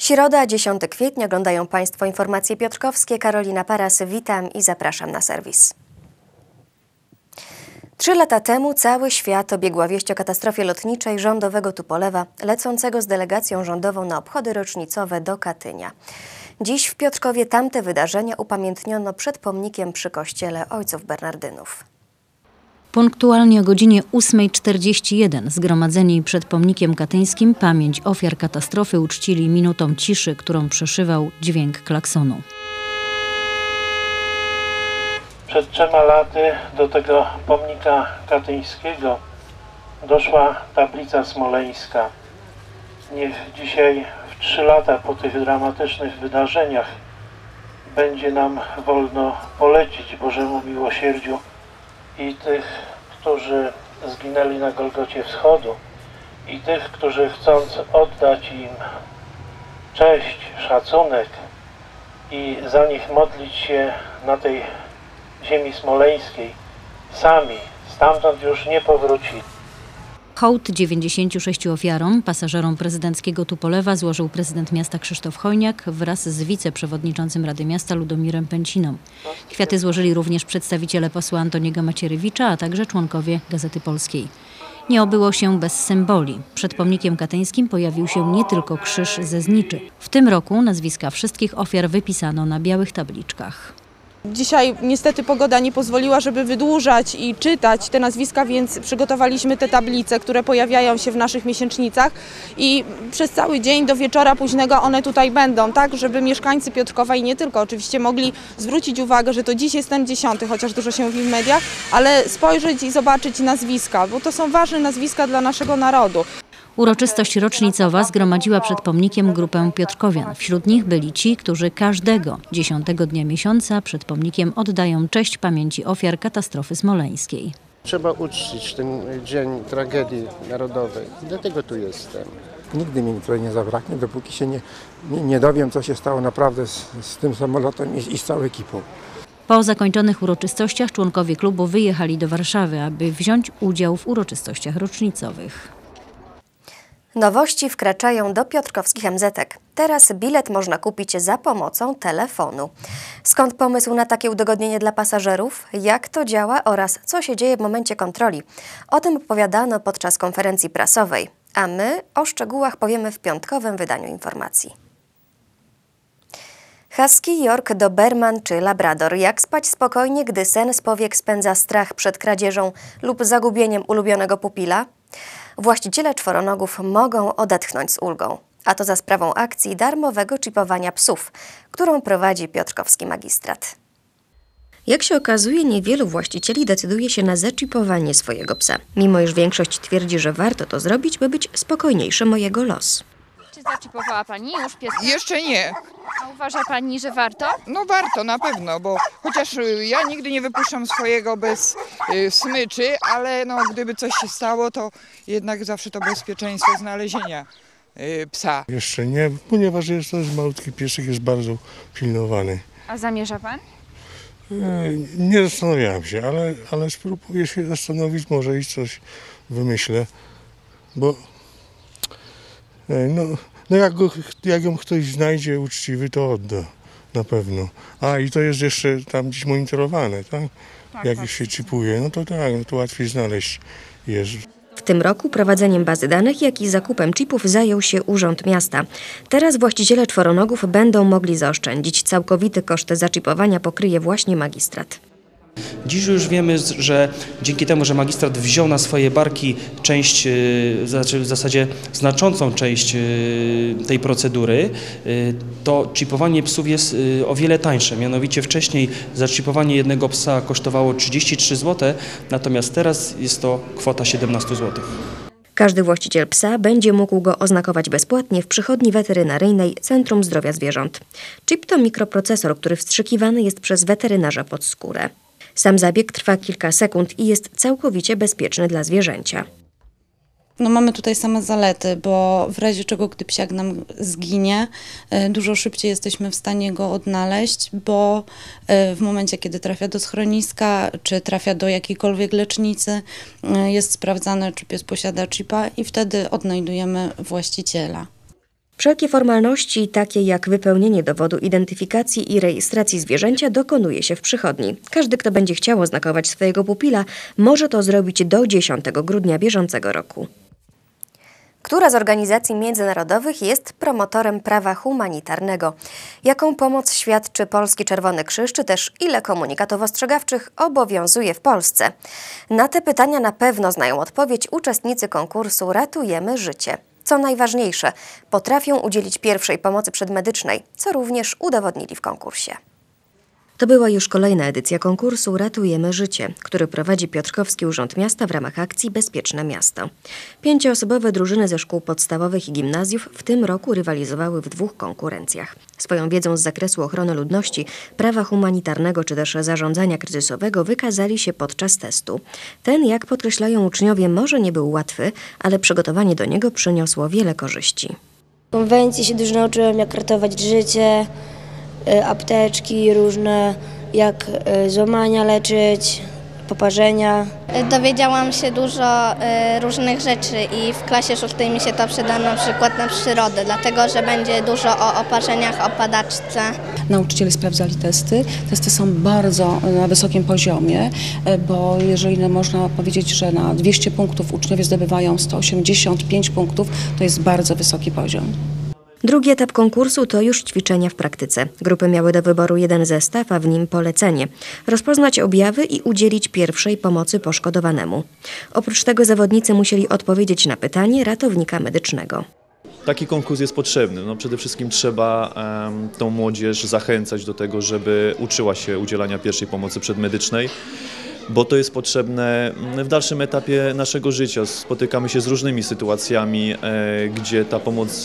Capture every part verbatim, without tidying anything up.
Środa, dziesiątego kwietnia. Oglądają Państwo informacje piotrkowskie. Karolina Paras, witam i zapraszam na serwis. Trzy lata temu cały świat obiegła wieść o katastrofie lotniczej rządowego Tupolewa, lecącego z delegacją rządową na obchody rocznicowe do Katynia. Dziś w Piotrkowie tamte wydarzenia upamiętniono przed pomnikiem przy kościele Ojców Bernardynów. Punktualnie o godzinie ósmej czterdzieści jeden zgromadzeni przed pomnikiem katyńskim pamięć ofiar katastrofy uczcili minutą ciszy, którą przeszywał dźwięk klaksonu. Przed trzema laty do tego pomnika katyńskiego doszła tablica smoleńska. Niech dzisiaj w trzy lata po tych dramatycznych wydarzeniach będzie nam wolno polecić Bożemu miłosierdziu i tych, którzy zginęli na Golgocie Wschodu, i tych, którzy chcąc oddać im cześć, szacunek i za nich modlić się na tej ziemi smoleńskiej, sami stamtąd już nie powrócili. Hołd dziewięćdziesięciu sześciu ofiarom, pasażerom prezydenckiego Tupolewa złożył prezydent miasta Krzysztof Hojniak wraz z wiceprzewodniczącym Rady Miasta Ludomirem Pęciną. Kwiaty złożyli również przedstawiciele posła Antoniego Macierewicza, a także członkowie Gazety Polskiej. Nie obyło się bez symboli. Przed pomnikiem katyńskim pojawił się nie tylko krzyż ze zniczy. W tym roku nazwiska wszystkich ofiar wypisano na białych tabliczkach. Dzisiaj niestety pogoda nie pozwoliła, żeby wydłużać i czytać te nazwiska, więc przygotowaliśmy te tablice, które pojawiają się w naszych miesięcznicach i przez cały dzień do wieczora późnego one tutaj będą, tak, żeby mieszkańcy Piotrkowa i nie tylko oczywiście mogli zwrócić uwagę, że to dziś jest ten dziesiąty, chociaż dużo się mówi w mediach, ale spojrzeć i zobaczyć nazwiska, bo to są ważne nazwiska dla naszego narodu. Uroczystość rocznicowa zgromadziła przed pomnikiem grupę piotrkowian. Wśród nich byli ci, którzy każdego dziesiątego dnia miesiąca przed pomnikiem oddają cześć pamięci ofiar katastrofy smoleńskiej. Trzeba uczcić ten dzień tragedii narodowej. Dlatego tu jestem. Nigdy mi tutaj nie zabraknie, dopóki się nie, nie, nie dowiem, co się stało naprawdę z, z tym samolotem i, i z całą ekipą. Po zakończonych uroczystościach członkowie klubu wyjechali do Warszawy, aby wziąć udział w uroczystościach rocznicowych. Nowości wkraczają do piotrkowskich em zetek. Teraz bilet można kupić za pomocą telefonu. Skąd pomysł na takie udogodnienie dla pasażerów? Jak to działa oraz co się dzieje w momencie kontroli? O tym opowiadano podczas konferencji prasowej, a my o szczegółach powiemy w piątkowym wydaniu informacji. Husky, York, Doberman czy Labrador. Jak spać spokojnie, gdy sen z powiek spędza strach przed kradzieżą lub zagubieniem ulubionego pupila? Właściciele czworonogów mogą odetchnąć z ulgą, a to za sprawą akcji darmowego czipowania psów, którą prowadzi piotrkowski magistrat. Jak się okazuje, niewielu właścicieli decyduje się na zaczipowanie swojego psa, mimo iż większość twierdzi, że warto to zrobić, by być spokojniejszym o jego los. Czy zaczipowała Pani już pieska? Jeszcze nie. A uważa Pani, że warto? No warto, na pewno, bo chociaż ja nigdy nie wypuszczam swojego bez y, smyczy, ale no, gdyby coś się stało, to jednak zawsze to bezpieczeństwo znalezienia y, psa. Jeszcze nie, ponieważ jest to jest malutki piesek, jest bardzo pilnowany. A zamierza Pan? Y, nie zastanawiałem się, ale, ale spróbuję się zastanowić, może i coś wymyślę, bo y, no, No jak, go, jak ją ktoś znajdzie uczciwy, to odda, na pewno. A i to jest jeszcze tam gdzieś monitorowane, tak? tak jak tak. się czipuje, no to tak, no to łatwiej znaleźć jest. W tym roku prowadzeniem bazy danych, jak i zakupem chipów zajął się Urząd Miasta. Teraz właściciele czworonogów będą mogli zaoszczędzić. Całkowity koszt zaczipowania pokryje właśnie magistrat. Dziś już wiemy, że dzięki temu, że magistrat wziął na swoje barki część, znaczy w zasadzie znaczącą część tej procedury, to czipowanie psów jest o wiele tańsze. Mianowicie wcześniej zaczipowanie jednego psa kosztowało trzydzieści trzy złote, natomiast teraz jest to kwota siedemnaście złotych. Każdy właściciel psa będzie mógł go oznakować bezpłatnie w przychodni weterynaryjnej Centrum Zdrowia Zwierząt. Chip to mikroprocesor, który wstrzykiwany jest przez weterynarza pod skórę. Sam zabieg trwa kilka sekund i jest całkowicie bezpieczny dla zwierzęcia. No mamy tutaj same zalety, bo w razie czego, gdy psiak nam zginie, dużo szybciej jesteśmy w stanie go odnaleźć, bo w momencie, kiedy trafia do schroniska, czy trafia do jakiejkolwiek lecznicy, jest sprawdzane, czy pies posiada chipa i wtedy odnajdujemy właściciela. Wszelkie formalności, takie jak wypełnienie dowodu identyfikacji i rejestracji zwierzęcia, dokonuje się w przychodni. Każdy, kto będzie chciał oznakować swojego pupila, może to zrobić do dziesiątego grudnia bieżącego roku. Która z organizacji międzynarodowych jest promotorem prawa humanitarnego? Jaką pomoc świadczy Polski Czerwony Krzyż, czy też ile komunikatów ostrzegawczych obowiązuje w Polsce? Na te pytania na pewno znają odpowiedź uczestnicy konkursu Ratujemy Życie. Co najważniejsze, potrafią udzielić pierwszej pomocy przedmedycznej, co również udowodnili w konkursie. To była już kolejna edycja konkursu Ratujemy Życie, który prowadzi Piotrkowski Urząd Miasta w ramach akcji Bezpieczne Miasto. Pięcioosobowe drużyny ze szkół podstawowych i gimnazjów w tym roku rywalizowały w dwóch konkurencjach. Swoją wiedzą z zakresu ochrony ludności, prawa humanitarnego czy też zarządzania kryzysowego wykazali się podczas testu. Ten, jak podkreślają uczniowie, może nie był łatwy, ale przygotowanie do niego przyniosło wiele korzyści. W konwencji się dużo nauczyłem, jak ratować życie, apteczki różne, jak złamania leczyć, poparzenia. Dowiedziałam się dużo różnych rzeczy i w klasie szóstej mi się to przyda na przykład na przyrodę, dlatego że będzie dużo o oparzeniach, o padaczce. Nauczyciele sprawdzali testy. Testy są bardzo na wysokim poziomie, bo jeżeli no, można powiedzieć, że na dwieście punktów uczniowie zdobywają sto osiemdziesiąt pięć punktów, to jest bardzo wysoki poziom. Drugi etap konkursu to już ćwiczenia w praktyce. Grupy miały do wyboru jeden zestaw, a w nim polecenie. Rozpoznać objawy i udzielić pierwszej pomocy poszkodowanemu. Oprócz tego zawodnicy musieli odpowiedzieć na pytanie ratownika medycznego. Taki konkurs jest potrzebny. No, przede wszystkim trzeba um, tą młodzież zachęcać do tego, żeby uczyła się udzielania pierwszej pomocy przedmedycznej, bo to jest potrzebne w dalszym etapie naszego życia. Spotykamy się z różnymi sytuacjami, e, gdzie ta pomoc,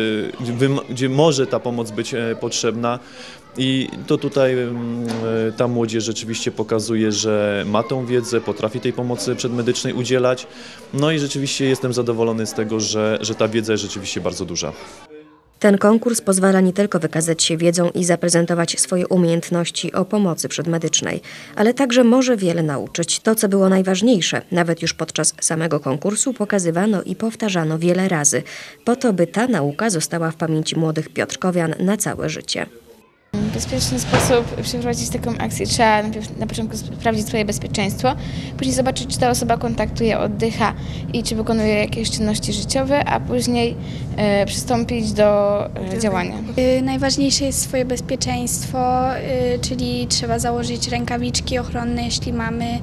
e, gdzie może ta pomoc być e, potrzebna i to tutaj e, ta młodzież rzeczywiście pokazuje, że ma tą wiedzę, potrafi tej pomocy przedmedycznej udzielać. No i rzeczywiście jestem zadowolony z tego, że, że ta wiedza jest rzeczywiście bardzo duża. Ten konkurs pozwala nie tylko wykazać się wiedzą i zaprezentować swoje umiejętności o pomocy przedmedycznej, ale także może wiele nauczyć. To, co było najważniejsze, nawet już podczas samego konkursu pokazywano i powtarzano wiele razy, po to, by ta nauka została w pamięci młodych piotrkowian na całe życie. W bezpieczny sposób przeprowadzić taką akcję trzeba najpierw na początku sprawdzić swoje bezpieczeństwo, później zobaczyć, czy ta osoba kontaktuje, oddycha i czy wykonuje jakieś czynności życiowe, a później e, przystąpić do e, działania. Najważniejsze jest swoje bezpieczeństwo, czyli trzeba założyć rękawiczki ochronne, jeśli mamy,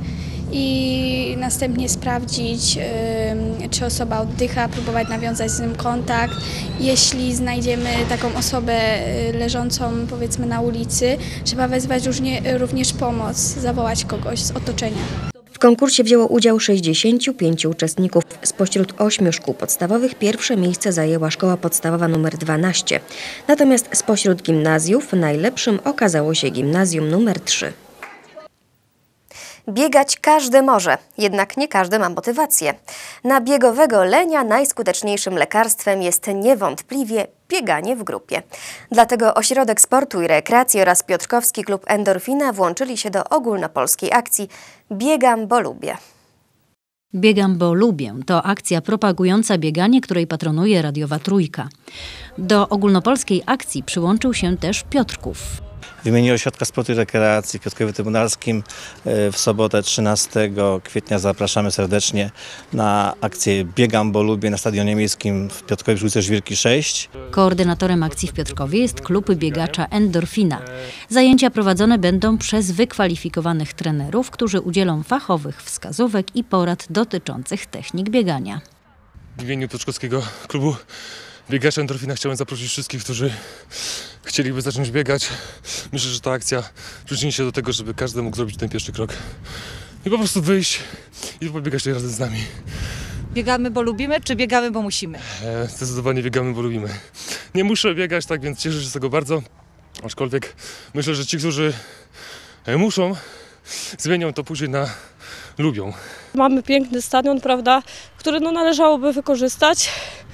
i następnie sprawdzić, czy osoba oddycha, próbować nawiązać z nim kontakt. Jeśli znajdziemy taką osobę leżącą, powiedzmy, na ulicy, trzeba wezwać również pomoc, zawołać kogoś z otoczenia. W konkursie wzięło udział sześćdziesięciu pięciu uczestników. Spośród ośmiu szkół podstawowych pierwsze miejsce zajęła szkoła podstawowa numer dwanaście. Natomiast spośród gimnazjów najlepszym okazało się gimnazjum numer trzy. Biegać każdy może, jednak nie każdy ma motywację. Na biegowego lenia najskuteczniejszym lekarstwem jest niewątpliwie bieganie w grupie. Dlatego Ośrodek Sportu i Rekreacji oraz Piotrkowski Klub Endorfina włączyli się do ogólnopolskiej akcji Biegam, bo lubię. Biegam, bo lubię to akcja propagująca bieganie, której patronuje radiowa Trójka. Do ogólnopolskiej akcji przyłączył się też Piotrków. W imieniu Ośrodka Sportu i Rekreacji w Piotrkowie Trybunalskim w sobotę trzynastego kwietnia zapraszamy serdecznie na akcję Biegam, bo lubię na Stadionie Miejskim w Piotrkowie przy ulicy Żwirki sześć. Koordynatorem akcji w Piotrkowie jest klub biegacza Endorfina. Zajęcia prowadzone będą przez wykwalifikowanych trenerów, którzy udzielą fachowych wskazówek i porad dotyczących technik biegania. W imieniu Piotrkowskiego Klubu Biegacza Endorfina chciałem zaprosić wszystkich, którzy chcieliby zacząć biegać. Myślę, że ta akcja przyczyni się do tego, żeby każdy mógł zrobić ten pierwszy krok i po prostu wyjść i pobiegać razem z nami. Biegamy, bo lubimy, czy biegamy, bo musimy? E, zdecydowanie biegamy, bo lubimy. Nie muszę biegać, tak więc cieszę się z tego bardzo, aczkolwiek myślę, że ci, którzy muszą, zmienią to później na lubią. Mamy piękny stadion, prawda, który no, należałoby wykorzystać.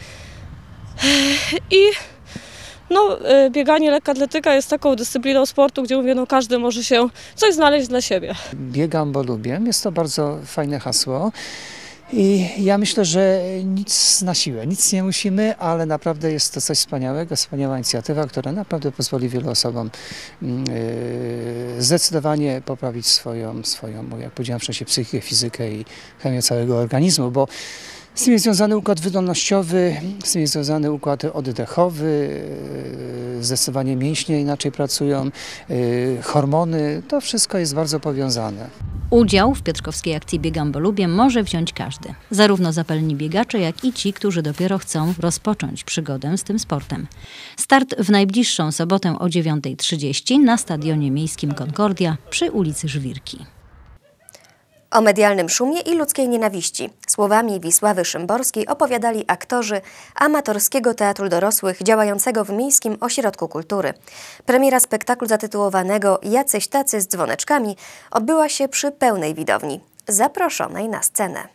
I no, bieganie, lekkoatletyka jest taką dyscypliną sportu, gdzie mówię, no, każdy może się coś znaleźć dla siebie. Biegam, bo lubię. Jest to bardzo fajne hasło. I ja myślę, że nic na siłę, nic nie musimy, ale naprawdę jest to coś wspaniałego, wspaniała inicjatywa, która naprawdę pozwoli wielu osobom yy, zdecydowanie poprawić swoją, swoją, jak powiedziałem wcześniej, psychikę, fizykę i chemię całego organizmu, bo z tym jest związany układ wydolnościowy, z tym jest związany układ oddechowy, zdecydowanie mięśnie inaczej pracują, hormony, to wszystko jest bardzo powiązane. Udział w piotrkowskiej akcji Biegam, bo lubię może wziąć każdy. Zarówno zapalni biegacze, jak i ci, którzy dopiero chcą rozpocząć przygodę z tym sportem. Start w najbliższą sobotę o dziewiąta trzydzieści na Stadionie Miejskim Concordia przy ulicy Żwirki. O medialnym szumie i ludzkiej nienawiści słowami Wisławy Szymborskiej opowiadali aktorzy amatorskiego teatru dorosłych działającego w Miejskim Ośrodku Kultury. Premiera spektaklu zatytułowanego Jacyś tacy z dzwoneczkami odbyła się przy pełnej widowni, zaproszonej na scenę.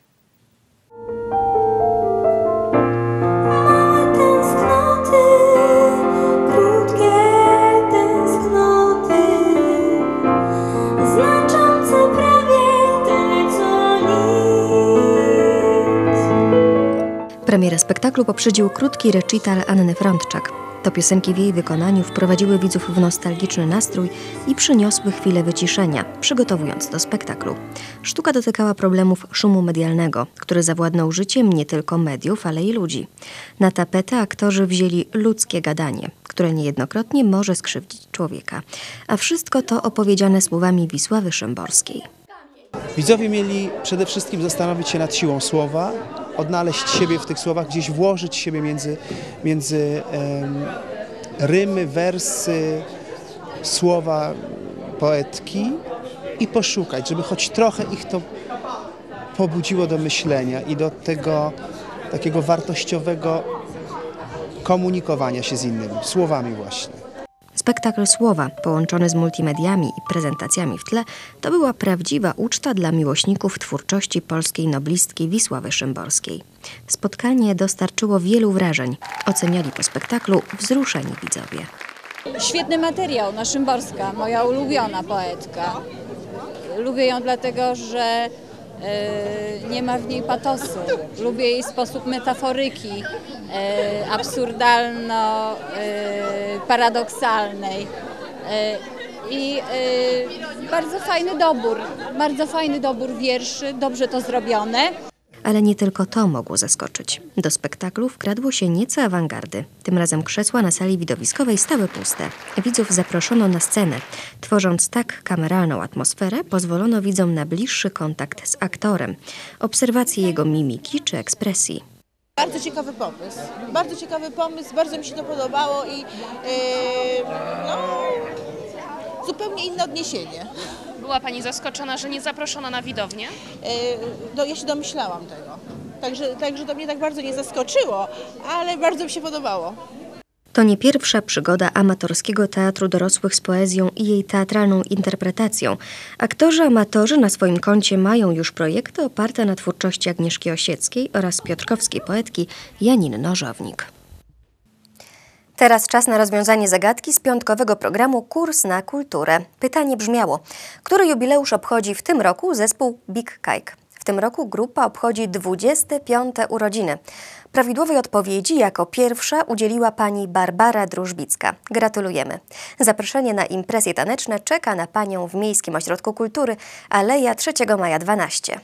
Premierę spektaklu poprzedził krótki recital Anny Frądczak. To piosenki w jej wykonaniu wprowadziły widzów w nostalgiczny nastrój i przyniosły chwilę wyciszenia, przygotowując do spektaklu. Sztuka dotykała problemów szumu medialnego, który zawładnął życiem nie tylko mediów, ale i ludzi. Na tapetę aktorzy wzięli ludzkie gadanie, które niejednokrotnie może skrzywdzić człowieka. A wszystko to opowiedziane słowami Wisławy Szymborskiej. Widzowie mieli przede wszystkim zastanowić się nad siłą słowa, odnaleźć siebie w tych słowach, gdzieś włożyć siebie między, między um, rymy, wersy, słowa poetki i poszukać, żeby choć trochę ich to pobudziło do myślenia i do tego takiego wartościowego komunikowania się z innymi, słowami właśnie. Spektakl Słowa, połączony z multimediami i prezentacjami w tle, to była prawdziwa uczta dla miłośników twórczości polskiej noblistki Wisławy Szymborskiej. Spotkanie dostarczyło wielu wrażeń. Oceniali po spektaklu wzruszeni widzowie. Świetny materiał, no Szymborska, moja ulubiona poetka. Lubię ją dlatego, że yy, nie ma w niej patosu. Lubię jej sposób metaforyki, yy, absurdalno, yy, paradoksalnej. Yy, I yy, bardzo fajny dobór, bardzo fajny dobór wierszy, dobrze to zrobione. Ale nie tylko to mogło zaskoczyć. Do spektaklu wkradło się nieco awangardy. Tym razem krzesła na sali widowiskowej stały puste. Widzów zaproszono na scenę. Tworząc tak kameralną atmosferę, pozwolono widzom na bliższy kontakt z aktorem, obserwację jego mimiki czy ekspresji. Bardzo ciekawy pomysł. Bardzo ciekawy pomysł, bardzo mi się to podobało i yy, no, zupełnie inne odniesienie. Była Pani zaskoczona, że nie zaproszono na widownię? Yy, no, ja się domyślałam tego. Także, także to mnie tak bardzo nie zaskoczyło, ale bardzo mi się podobało. To nie pierwsza przygoda amatorskiego teatru dorosłych z poezją i jej teatralną interpretacją. Aktorzy amatorzy na swoim koncie mają już projekty oparte na twórczości Agnieszki Osieckiej oraz piotrkowskiej poetki Janiny Nożownik. Teraz czas na rozwiązanie zagadki z piątkowego programu Kurs na kulturę. Pytanie brzmiało: który jubileusz obchodzi w tym roku zespół Big Kajk? W tym roku grupa obchodzi dwudzieste piąte urodziny. Prawidłowej odpowiedzi jako pierwsza udzieliła pani Barbara Drużbicka. Gratulujemy. Zaproszenie na imprezy taneczne czeka na panią w Miejskim Ośrodku Kultury, Aleja trzeciego maja dwanaście.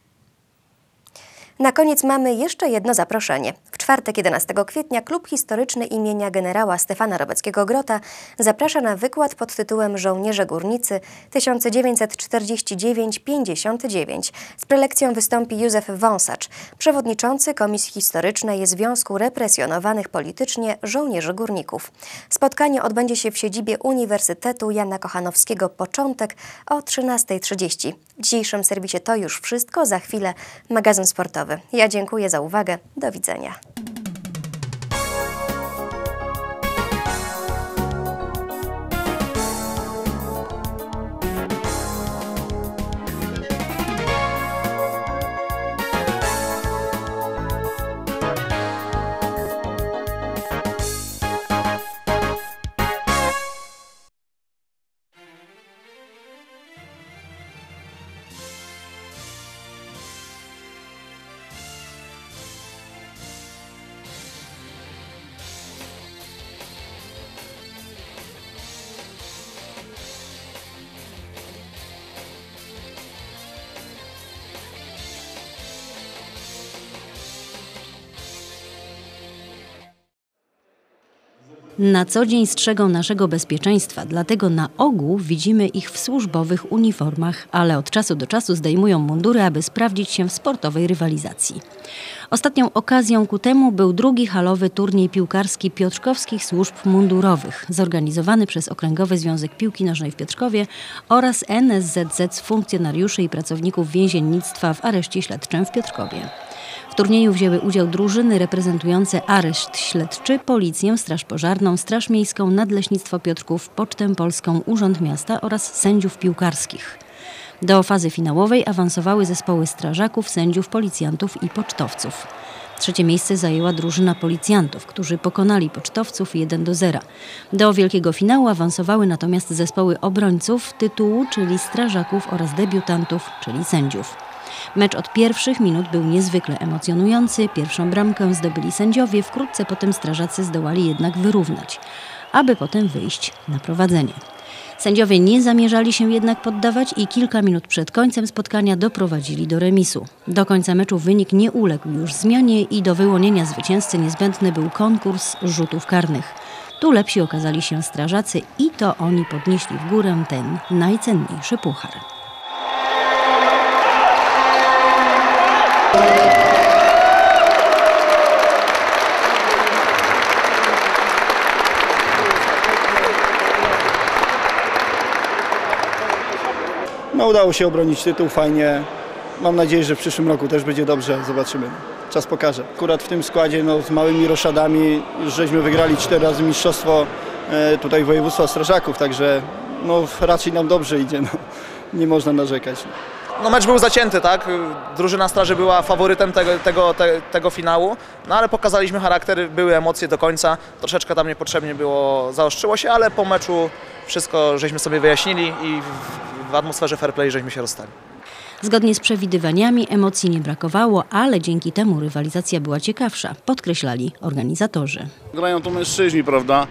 Na koniec mamy jeszcze jedno zaproszenie. W czwartek jedenastego kwietnia Klub Historyczny imienia generała Stefana Robeckiego-Grota zaprasza na wykład pod tytułem Żołnierze Górnicy tysiąc dziewięćset czterdzieści dziewięć do pięćdziesiąt dziewięć. Z prelekcją wystąpi Józef Wąsacz, przewodniczący Komisji Historycznej Związku Represjonowanych Politycznie Żołnierzy Górników. Spotkanie odbędzie się w siedzibie Uniwersytetu Jana Kochanowskiego Początek o trzynastej trzydzieści. W dzisiejszym serwisie to już wszystko. Za chwilę magazyn sportowy. Ja dziękuję za uwagę. Do widzenia. Na co dzień strzegą naszego bezpieczeństwa, dlatego na ogół widzimy ich w służbowych uniformach, ale od czasu do czasu zdejmują mundury, aby sprawdzić się w sportowej rywalizacji. Ostatnią okazją ku temu był drugi halowy turniej piłkarski piotrkowskich służb mundurowych, zorganizowany przez Okręgowy Związek Piłki Nożnej w Piotrkowie oraz N S Z Z funkcjonariuszy i pracowników więziennictwa w areszcie śledczym w Piotrkowie. W turnieju wzięły udział drużyny reprezentujące areszt śledczy, Policję, Straż Pożarną, Straż Miejską, Nadleśnictwo Piotrków, Pocztę Polską, Urząd Miasta oraz sędziów piłkarskich. Do fazy finałowej awansowały zespoły strażaków, sędziów, policjantów i pocztowców. Trzecie miejsce zajęła drużyna policjantów, którzy pokonali pocztowców jeden do zera. Do wielkiego finału awansowały natomiast zespoły obrońców tytułu, czyli strażaków oraz debiutantów, czyli sędziów. Mecz od pierwszych minut był niezwykle emocjonujący. Pierwszą bramkę zdobyli sędziowie, wkrótce potem strażacy zdołali jednak wyrównać, aby potem wyjść na prowadzenie. Sędziowie nie zamierzali się jednak poddawać i kilka minut przed końcem spotkania doprowadzili do remisu. Do końca meczu wynik nie uległ już zmianie i do wyłonienia zwycięzcy niezbędny był konkurs rzutów karnych. Tu lepsi okazali się strażacy i to oni podnieśli w górę ten najcenniejszy puchar. No, udało się obronić tytuł, fajnie. Mam nadzieję, że w przyszłym roku też będzie dobrze. Zobaczymy. Czas pokaże. Akurat w tym składzie no, z małymi roszadami już żeśmy wygrali cztery razy mistrzostwo e, tutaj województwa strażaków, także no, raczej nam dobrze idzie. No. Nie można narzekać. No, mecz był zacięty, tak? Drużyna straży była faworytem tego, tego, te, tego finału, no ale pokazaliśmy charakter, były emocje do końca. Troszeczkę tam niepotrzebnie było, zaostrzyło się, ale po meczu wszystko żeśmy sobie wyjaśnili i w, w atmosferze fair play żeśmy się rozstali. Zgodnie z przewidywaniami emocji nie brakowało, ale dzięki temu rywalizacja była ciekawsza, podkreślali organizatorzy. Grają to mężczyźni, prawda?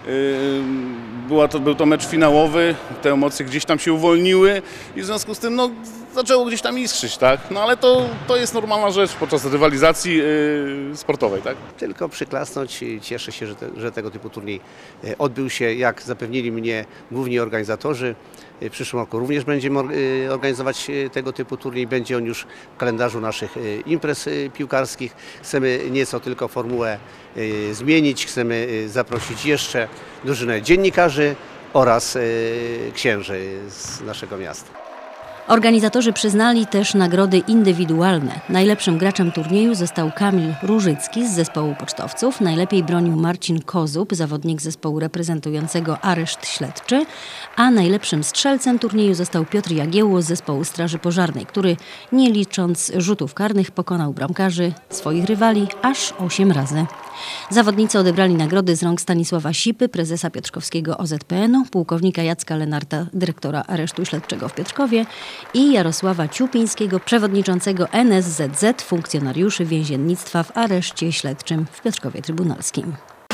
Była to, był to mecz finałowy, te emocje gdzieś tam się uwolniły i w związku z tym no, zaczęło gdzieś tam iskrzyć, tak? No ale to, to jest normalna rzecz podczas rywalizacji yy, sportowej, tak? Tylko przyklasnąć, cieszę się, że, te, że tego typu turniej odbył się, jak zapewnili mnie główni organizatorzy. W przyszłym roku również będziemy organizować tego typu turniej, będzie on już w kalendarzu naszych imprez piłkarskich. Chcemy nieco tylko formułę zmienić, chcemy zaprosić jeszcze drużynę dziennikarzy oraz księży z naszego miasta. Organizatorzy przyznali też nagrody indywidualne. Najlepszym graczem turnieju został Kamil Różycki z zespołu pocztowców. Najlepiej bronił Marcin Kozub, zawodnik zespołu reprezentującego areszt śledczy. A najlepszym strzelcem turnieju został Piotr Jagiełło z zespołu Straży Pożarnej, który nie licząc rzutów karnych pokonał bramkarzy swoich rywali aż osiem razy. Zawodnicy odebrali nagrody z rąk Stanisława Sipy, prezesa piotrkowskiego O Z P N u, pułkownika Jacka Lenarta, dyrektora aresztu śledczego w Piotrkowie i Jarosława Ciupińskiego, przewodniczącego N S Z Z, funkcjonariuszy więziennictwa w areszcie śledczym w Piotrkowie Trybunalskim.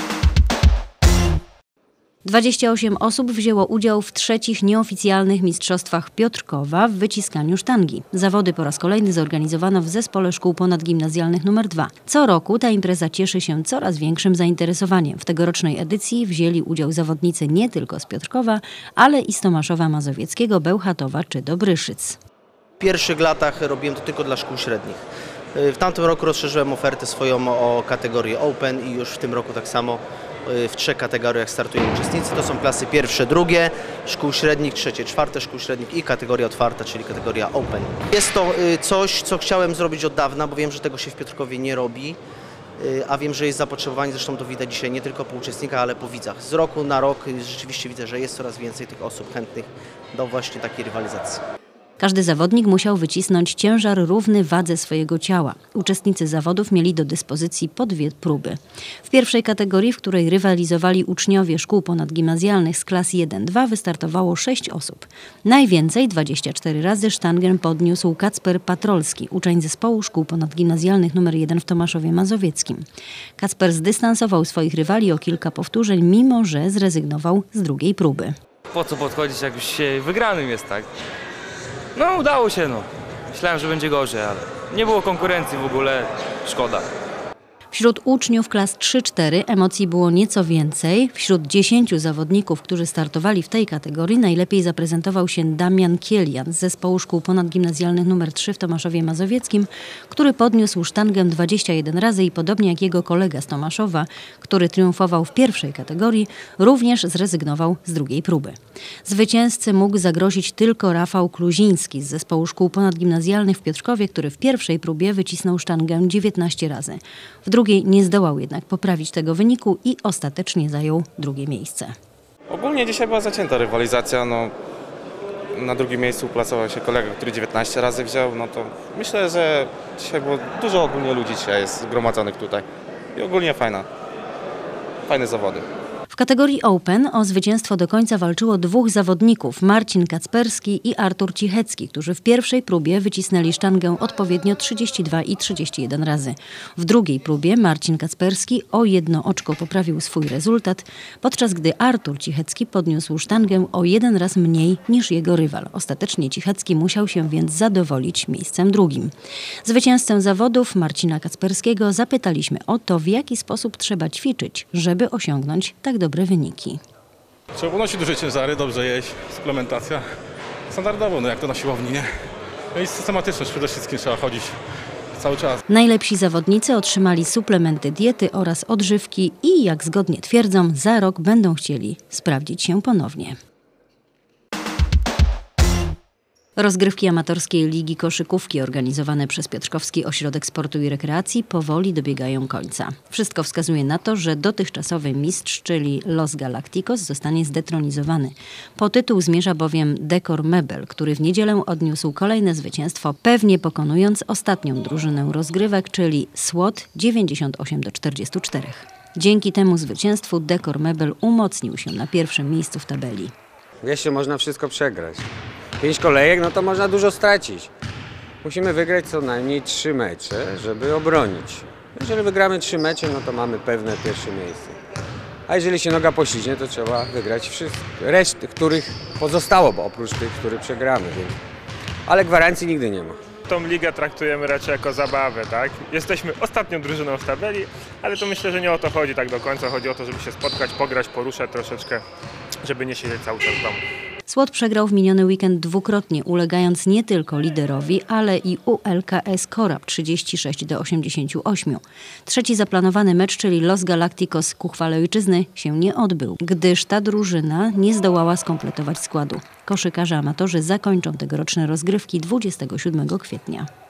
dwadzieścia osiem osób wzięło udział w trzecich nieoficjalnych mistrzostwach Piotrkowa w wyciskaniu sztangi. Zawody po raz kolejny zorganizowano w Zespole Szkół Ponadgimnazjalnych numer dwa. Co roku ta impreza cieszy się coraz większym zainteresowaniem. W tegorocznej edycji wzięli udział zawodnicy nie tylko z Piotrkowa, ale i z Tomaszowa Mazowieckiego, Bełchatowa czy Dobryszyc. W pierwszych latach robiłem to tylko dla szkół średnich. W tamtym roku rozszerzyłem ofertę swoją o kategorię Open i już w tym roku tak samo w trzech kategoriach startują uczestnicy. To są klasy pierwsze, drugie, szkół średnich, trzecie, czwarte szkół średnich i kategoria otwarta, czyli kategoria Open. Jest to coś, co chciałem zrobić od dawna, bo wiem, że tego się w Piotrkowie nie robi, a wiem, że jest zapotrzebowanie, zresztą to widać dzisiaj nie tylko po uczestnikach, ale po widzach. Z roku na rok rzeczywiście widzę, że jest coraz więcej tych osób chętnych do właśnie takiej rywalizacji. Każdy zawodnik musiał wycisnąć ciężar równy wadze swojego ciała. Uczestnicy zawodów mieli do dyspozycji po dwie próby. W pierwszej kategorii, w której rywalizowali uczniowie szkół ponadgimnazjalnych z klas jeden dwa, wystartowało sześć osób. Najwięcej, dwadzieścia cztery razy, sztangę podniósł Kacper Patrolski, uczeń zespołu szkół ponadgimnazjalnych numer jeden w Tomaszowie Mazowieckim. Kacper zdystansował swoich rywali o kilka powtórzeń, mimo że zrezygnował z drugiej próby. Po co podchodzić, jak już się wygranym jest, tak? No udało się, no. Myślałem, że będzie gorzej, ale nie było konkurencji w ogóle, szkoda. Wśród uczniów klas trzy cztery emocji było nieco więcej. Wśród dziesięciu zawodników, którzy startowali w tej kategorii, najlepiej zaprezentował się Damian Kielian z zespołu szkół ponadgimnazjalnych numer trzy w Tomaszowie Mazowieckim, który podniósł sztangę dwadzieścia jeden razy i podobnie jak jego kolega z Tomaszowa, który triumfował w pierwszej kategorii, również zrezygnował z drugiej próby. Zwycięzcy mógł zagrozić tylko Rafał Kluziński z zespołu szkół ponadgimnazjalnych w Piotrkowie, który w pierwszej próbie wycisnął sztangę dziewiętnaście razy. W drugiej nie zdołał jednak poprawić tego wyniku i ostatecznie zajął drugie miejsce. Ogólnie dzisiaj była zacięta rywalizacja. No, na drugim miejscu uplasował się kolega, który dziewiętnaście razy wziął. No to myślę, że dzisiaj było dużo ogólnie ludzi dzisiaj jest zgromadzonych tutaj. I ogólnie fajna, fajne zawody. W kategorii Open o zwycięstwo do końca walczyło dwóch zawodników, Marcin Kacperski i Artur Cichecki, którzy w pierwszej próbie wycisnęli sztangę odpowiednio trzydzieści dwa i trzydzieści jeden razy. W drugiej próbie Marcin Kacperski o jedno oczko poprawił swój rezultat, podczas gdy Artur Cichecki podniósł sztangę o jeden raz mniej niż jego rywal. Ostatecznie Cichecki musiał się więc zadowolić miejscem drugim. Zwycięzcę zawodów Marcina Kacperskiego zapytaliśmy o to, w jaki sposób trzeba ćwiczyć, żeby osiągnąć tak dobre wyniki. Trzeba unosić duże ciężary, dobrze jeść, suplementacja. Standardowo, no jak to na siłowni, nie? No i systematyczność przede wszystkim trzeba chodzić cały czas. Najlepsi zawodnicy otrzymali suplementy diety oraz odżywki i, jak zgodnie twierdzą, za rok będą chcieli sprawdzić się ponownie. Rozgrywki amatorskiej Ligi Koszykówki organizowane przez Piotrkowski Ośrodek Sportu i Rekreacji powoli dobiegają końca. Wszystko wskazuje na to, że dotychczasowy mistrz, czyli Los Galacticos, zostanie zdetronizowany. Po tytuł zmierza bowiem Decor Mebel, który w niedzielę odniósł kolejne zwycięstwo, pewnie pokonując ostatnią drużynę rozgrywek, czyli S W O T dziewięćdziesiąt osiem do czterdziestu czterech. Dzięki temu zwycięstwu Decor Mebel umocnił się na pierwszym miejscu w tabeli. Wiesz, można wszystko przegrać. Pięć kolejek, no to można dużo stracić. Musimy wygrać co najmniej trzy mecze, żeby obronić. Jeżeli wygramy trzy mecze, no to mamy pewne pierwsze miejsce. A jeżeli się noga poślizgnie, to trzeba wygrać wszystkie, reszty, których pozostało, bo oprócz tych, które przegramy. Więc... Ale gwarancji nigdy nie ma. Tą ligę traktujemy raczej jako zabawę, tak? Jesteśmy ostatnią drużyną w tabeli, ale to myślę, że nie o to chodzi tak do końca. Chodzi o to, żeby się spotkać, pograć, poruszać troszeczkę, żeby nie siedzieć cały czas w domu. S W O T przegrał w miniony weekend dwukrotnie, ulegając nie tylko liderowi, ale i U L K S Korab trzydzieści sześć do osiemdziesięciu ośmiu. Trzeci zaplanowany mecz, czyli Los Galacticos ku chwale ojczyzny, się nie odbył, gdyż ta drużyna nie zdołała skompletować składu. Koszykarze amatorzy zakończą tegoroczne rozgrywki dwudziestego siódmego kwietnia.